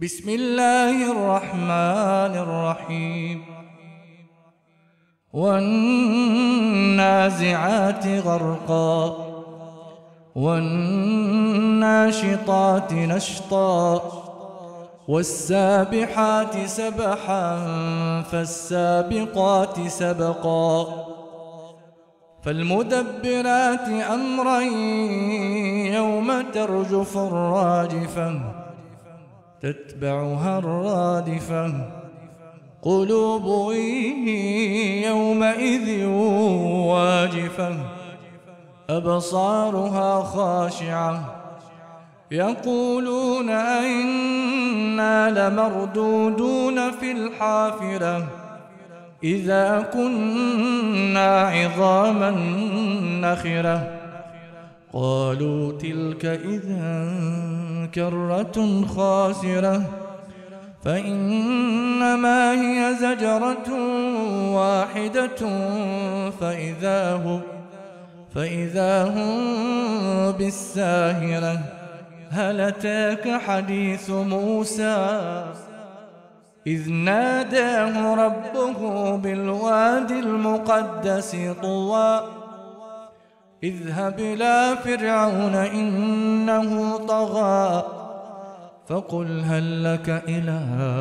بسم الله الرحمن الرحيم والنازعات غرقا والناشطات نشطا والسابحات سبحا فالسابقات سبقا فالمدبرات أمرا يوم ترجف الراجفة تتبعها الرادفة قلوب يومئذ واجفة أبصارها خاشعة يقولون أئنا لمردودون في الحافرة إذا كنا عظاما نخرة قالوا تلك إذا كرة خاسرة فإنما هي زجرة واحدة فإذا هم بالساهرة هل أتاك حديث موسى إذ ناداه ربه بالوادي المقدس طوى اذهب إلى فرعون إنه طغى فقل هل لك إلى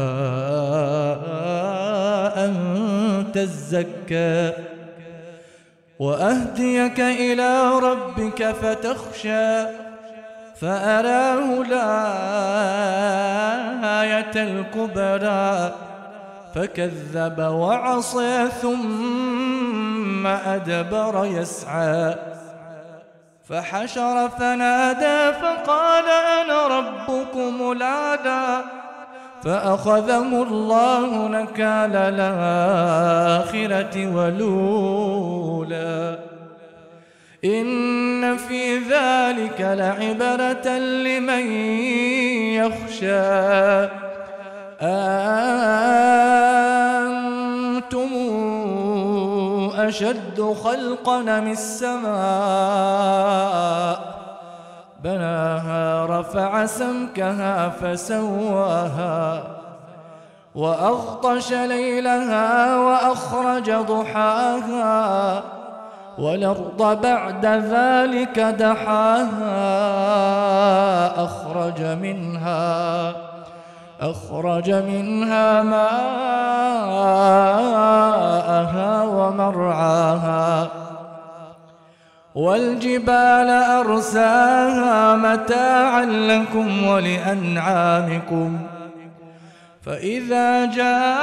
أن تزكى وأهديك إلى ربك فتخشى فأراه الآية الكبرى فكذب وعصى ثم أدبر يسعى فحشر فنادى فقال أنا ربكم الأعلى فأخذه الله نكال الآخرة والأولى إن في ذلك لعبرة لمن يخشى أنتم أشد خلقا من السماء بناها رفع سمكها فسواها وأغطش ليلها وأخرج ضحاها والأرض بعد ذلك دحاها أخرج منها ماءها ومرعاها والجبال أرساها متاعا لكم ولأنعامكم فإذا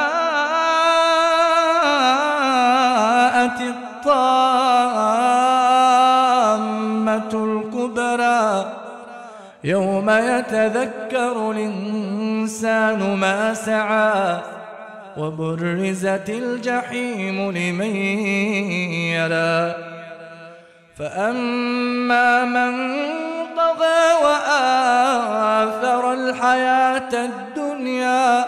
جاءت الطامة الكبرى يوم يتذكر الإنسان ما سعى وبرزت الجحيم لمن يرى فأما من طغى وآثر الحياة الدنيا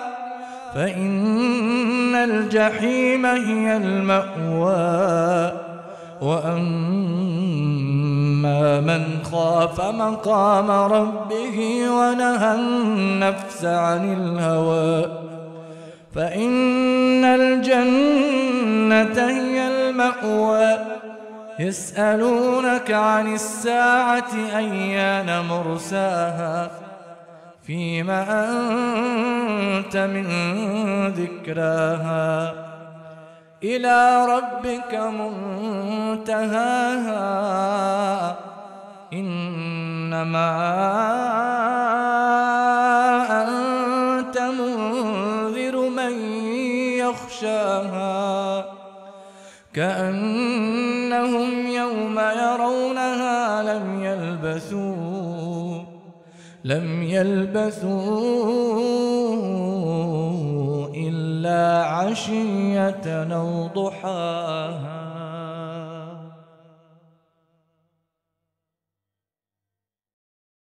فإن الجحيم هي المأوى وأما من خاف مقام ربه ونهى النفس عن الهوى فإن الجنة هي المأوى يسألونك عن الساعة أيان مرساها فيما أنت من ذكراها إلى ربك منتهاها إنما أنت منذر من يخشاها كأنهم يوم يرونها لم يلبثوا إلا عشية أو ضحاها.